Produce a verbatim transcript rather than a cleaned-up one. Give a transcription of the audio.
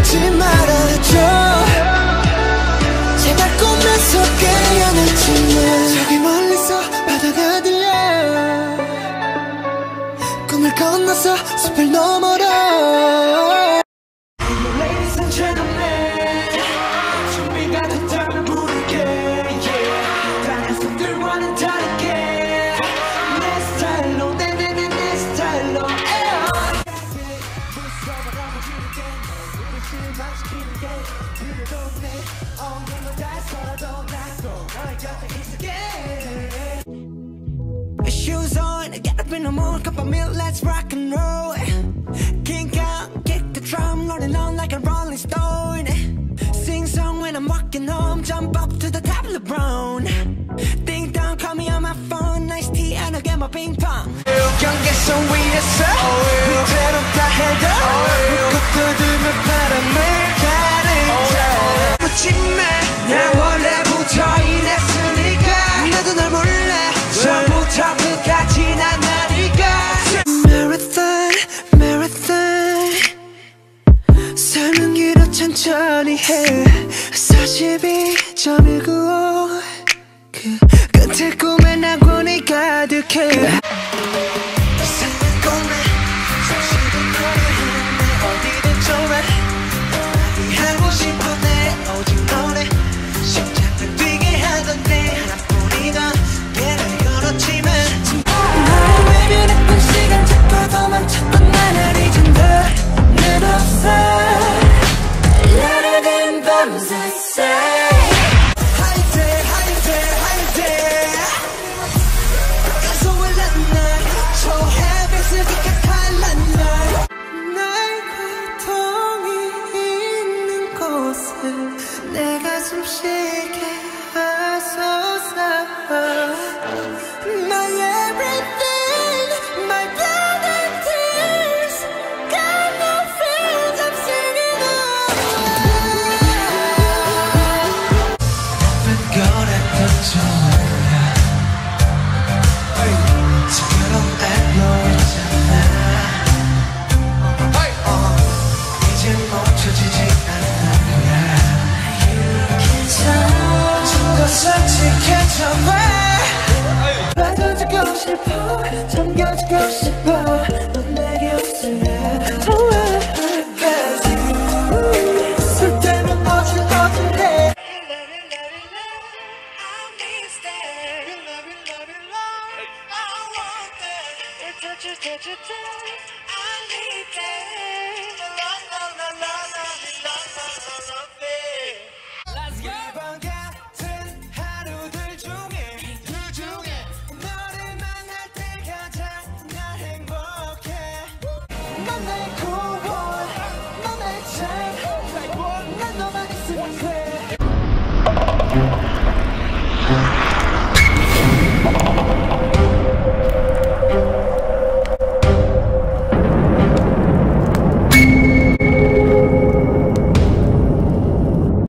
잊지 말아줘. 제발 꿈에서 깨어났지만 저기 멀리서 바다가 들려. 꿈을 건너서 숲을 너머로. Ladies and gentlemen, 준비가 됐다면 부를게. Yeah. 다른 숲들과는 다르게 내 스타일로 내내내 내 스타일로. Shoes on, get up in the morning, cup of milk, let's rock and roll. Kick out, kick the drum, rolling on like a rolling stone. Sing song when I'm walking home, jump up to the top of the brown. Ding dong, call me on my phone, nice tea and I'll get my ping pong. 경계선 위에서 그대로 다 해도 묶고 뜯으면 바람을 가르쳐. 묻지 마, 난 원래부터 이랬으니까. 나도 널 몰라, 처음부터 끝까지 난 나니까. Marathon, marathon. 삶은 길어 천천히 해. 사십이 점 일구오. 그 끝에 꿈에 낙원이 가득해. 내가 숨 쉬게 하소서. My everything, my blood and tears. Got no fears, I'm singing away. 난 꺼냈던 좋아야 특별한 앱로 있잖아. 이제 멈춰지지 않아. 빠져주고 싶어, 잠겨주고 싶어. 넌 내게 없으면 좋아. Cause you 쓸 때면 어질어질해. 넌 내 구원, 넌 내 책. 난 너만 있으면 돼.